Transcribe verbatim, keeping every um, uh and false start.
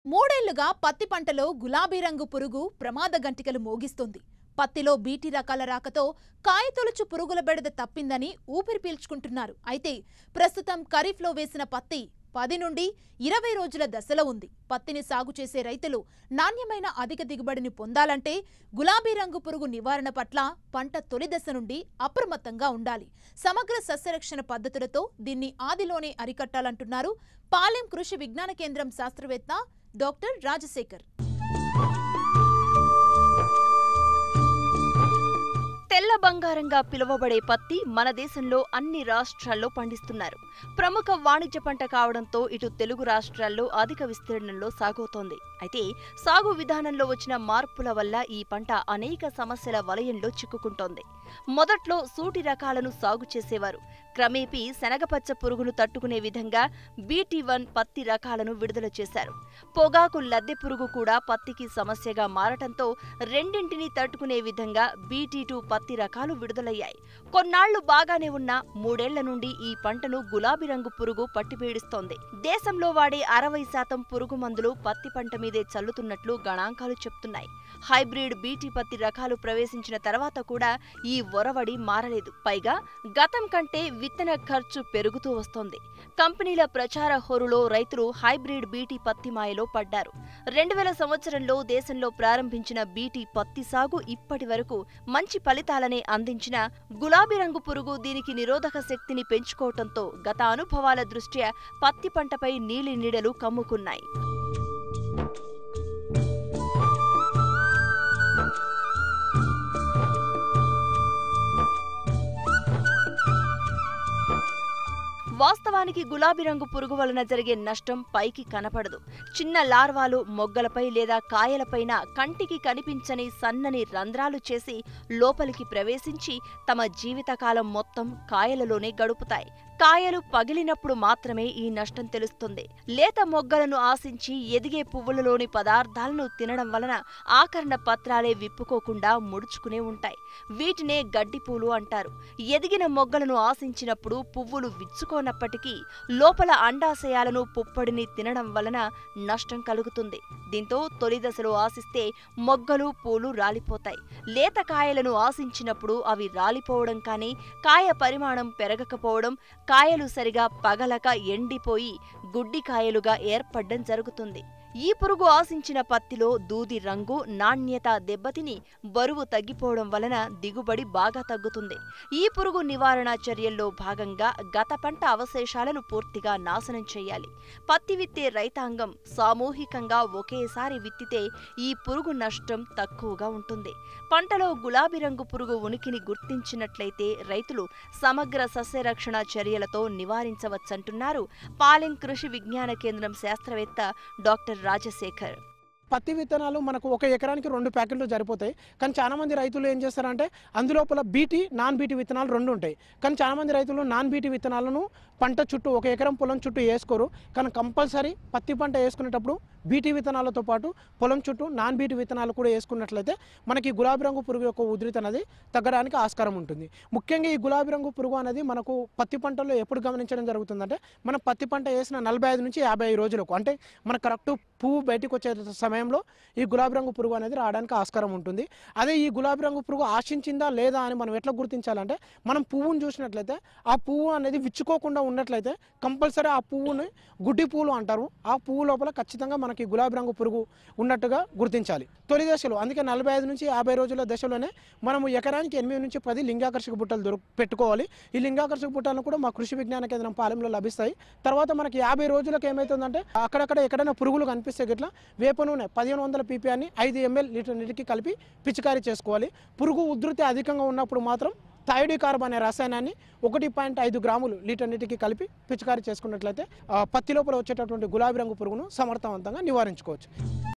మూడేళ్లుగా పత్తి పంటలో గులాబీ రంగు పురుగు ప్రమాద గంటికలు మోగిస్తుంది. పత్తిలో బీటీ రకాల రాకతో కాయతొలుచు పురుగుల బెడద తప్పిందని ఊపిరి పీల్చుకుంటున్నారు. అయితే ప్రస్తుతం ఖరీఫ్లో వేసిన పత్తి పది నుండి ఇరవై రోజుల దశలో ఉంది. పత్తిని సాగు చేసే రైతులు నాణ్యమైన అధిక దిగుబడిని పొందాలంటే గులాబీ రంగు పురుగు నివారణ పట్ల పంట తొలి దశ నుండి అప్రమత్తంగా ఉండాలి. సమగ్ర సస్యరక్షణ పద్ధతులతో దీన్ని ఆదిలోనే అరికట్టాలంటున్నారు పాలెం కృషి విజ్ఞాన కేంద్రం శాస్త్రవేత్త డాక్టర్ రాజశేఖర్. తెల్ల బంగారంగా పిలువబడే పత్తి మన దేశంలో అన్ని రాష్ట్రాల్లో పండిస్తున్నారు. ప్రముఖ వాణిజ్య పంట కావడంతో ఇటు తెలుగు రాష్ట్రాల్లో అధిక విస్తీర్ణంలో సాగుతోంది. అయితే సాగు విధానంలో వచ్చిన మార్పుల వల్ల ఈ పంట అనేక సమస్యల వలయంలో చిక్కుకుంటోంది. మొదట్లో సూటి రకాలను సాగు చేసేవారు. క్రమేపీ శనగపచ్చ పురుగును తట్టుకునే విధంగా బీటీ వన్ పత్తి రకాలను విడుదల చేశారు. పొగాకు లద్దె పురుగు కూడా పత్తికి సమస్యగా మారటంతో రెండింటినీ తట్టుకునే విధంగా బీటీ టూ పత్తి రకాలు విడుదలయ్యాయి. కొన్నాళ్లు బాగానే ఉన్న మూడేళ్ల నుండి ఈ పంటను గులాబీ రంగు పురుగు పట్టిపీడిస్తోంది. దేశంలో వాడే అరవై శాతం పురుగు మందులు పత్తి పంట మీదే చల్లుతున్నట్లు గణాంకాలు చెప్తున్నాయి. హైబ్రిడ్ బీటీ పత్తి రకాలు ప్రవేశించిన తర్వాత కూడా ఈ ఒరవడి మారలేదు. పైగా గతం కంటే విత్తన ఖర్చు పెరుగుతూ వస్తోంది. కంపెనీల ప్రచార హోరులో రైతులు హైబ్రిడ్ బీటీ పత్తి మాయలో పడ్డారు. రెండు వేల సంవత్సరంలో దేశంలో ప్రారంభించిన బీటీ పత్తి సాగు ఇప్పటి వరకు మంచి ఫలితాలనే అందించిన గులాబీ రంగు పురుగు దీనికి నిరోధక శక్తిని పెంచుకోవటంతో గత అనుభవాల దృష్ట్యా పత్తి పంటపై నీలి నీడలు కమ్ముకున్నాయి. వాస్తవానికి గులాబీ రంగు పురుగు వలన జరిగే నష్టం పైకి కనపడదు. చిన్న లార్వాలు మొగ్గలపై లేదా కాయలపైన కంటికి కనిపించని సన్నని రంధ్రాలు చేసి లోపలికి ప్రవేశించి తమ జీవితకాలం మొత్తం కాయలలోనే గడుపుతాయి. కాయలు పగిలినప్పుడు మాత్రమే ఈ నష్టం తెలుస్తుంది. లేత మొగ్గలను ఆశించి ఎదిగే పువ్వులలోని పదార్థాలను తినడం వలన ఆకరణ పత్రాలే విప్పుకోకుండా ముడుచుకునే ఉంటాయి. వీటినే గడ్డిపూలు అంటారు. ఎదిగిన మొగ్గలను ఆశించినప్పుడు పువ్వులు విచ్చుకోనప్పటికీ లోపల అండాశయాలను పుప్పడిని తినడం వలన నష్టం కలుగుతుంది. దీంతో తొలి దశలో ఆశిస్తే మొగ్గలు పూలు రాలిపోతాయి. లేత కాయలను ఆశించినప్పుడు అవి రాలిపోవడం కానీ కాయ పరిమాణం పెరగకపోవడం, కాయలు సరిగా పగలక ఎండిపోయి గుడ్డి కాయలుగా ఏర్పడ్డం జరుగుతుంది. ఈ పురుగు ఆశించిన పత్తిలో దూది రంగు, నాణ్యత దెబ్బతిని బరువు తగ్గిపోవడం వలన దిగుబడి బాగా తగ్గుతుంది. ఈ పురుగు నివారణ చర్యల్లో భాగంగా గత పంట అవశేషాలను పూర్తిగా నాశనం చేయాలి. పత్తి విత్తే రైతాంగం సామూహికంగా ఒకేసారి విత్తితే ఈ పురుగు నష్టం తక్కువగా ఉంటుంది. పంటలో గులాబీ రంగు పురుగు ఉనికిని గుర్తించినట్లయితే రైతులు సమగ్ర సస్యరక్షణ చర్యలతో నివారించవచ్చంటున్నారు పాలెం కృషి విజ్ఞాన కేంద్రం శాస్త్రవేత్త డాక్టర్ రాజశేఖర్. పత్తి విత్తనాలు మనకు ఒక ఎకరానికి రెండు ప్యాకెట్లు సరిపోతాయి. కానీ చాలా మంది రైతులు ఏం చేస్తారంటే అందులోపల బీటీ నాన్ బీటీ విత్తనాలు రెండు ఉంటాయి. కానీ చాలా మంది రైతులు నాన్ బీటీ విత్తనాలను పంట చుట్టూ ఒక ఎకరం పొలం చుట్టూ వేసుకోరు. కానీ కంపల్సరీ పత్తి పంట వేసుకునేటప్పుడు బీటీ విత్తనాలతో పాటు పొలం చుట్టూ నాన్ బీటీ విత్తనాలు కూడా వేసుకున్నట్లయితే మనకి గులాబీ రంగు పురుగు యొక్క ఉధృతి అనేది తగ్గడానికి ఆస్కారం ఉంటుంది. ముఖ్యంగా ఈ గులాబీ రంగు పురుగు అనేది మనకు పత్తి పంటలో ఎప్పుడు గమనించడం జరుగుతుందంటే మనం పత్తి పంట వేసిన నలభై ఐదు నుంచి యాభై ఐదు రోజులకు, అంటే మన కరెక్ట్ పువ్వు బయటకు వచ్చే సమయంలో ఈ గులాబీ రంగు పురుగు అనేది రావడానికి ఆస్కారం ఉంటుంది. అదే ఈ గులాబీ రంగు పురుగు ఆశించిందా లేదా అని మనం ఎట్లా గుర్తించాలంటే మనం పువ్వును చూసినట్లయితే ఆ పువ్వు అనేది విచ్చుకోకుండా ఉన్నట్లయితే కంపల్సరీ ఆ పువ్వుని గుడ్డి పువ్వులు అంటారు. ఆ పువ్వు లోపల ఖచ్చితంగా మనకి గులాబీ రంగు పురుగు ఉన్నట్టుగా గుర్తించాలి తొలి దశలో. అందుకే నలభై ఐదు నుంచి యాభై రోజుల దశలోనే మనము ఎకరానికి ఎనిమిది నుంచి పది లింగాకర్షక బుట్టలు దొరికి పెట్టుకోవాలి. ఈ లింగాకర్షక బుట్టలను కూడా మా కృషి విజ్ఞాన కేంద్రం పాలెంలో లభిస్తాయి. తర్వాత మనకి యాభై రోజులకు ఏమవుతుందంటే అక్కడక్కడ ఎక్కడైనా పురుగులు కనిపిస్తే గిట్లా వేప నూనె పదిహేను వందల పీపీఆర్ని ఐదు ఎంఎల్ లీటర్ నీటికి కలిపి పిచికారీ చేసుకోవాలి. పురుగు ఉధృతి అధికంగా ఉన్నప్పుడు మాత్రం థైయోడికార్బ్ అనే రసాయనాన్ని ఒకటి పాయింట్ ఐదు గ్రాములు లీటర్ నీటికి కలిపి పిచికారీ చేసుకున్నట్లయితే పత్తి లోపల వచ్చేటటువంటి గులాబీ రంగు పురుగును సమర్థవంతంగా నివారించుకోవచ్చు.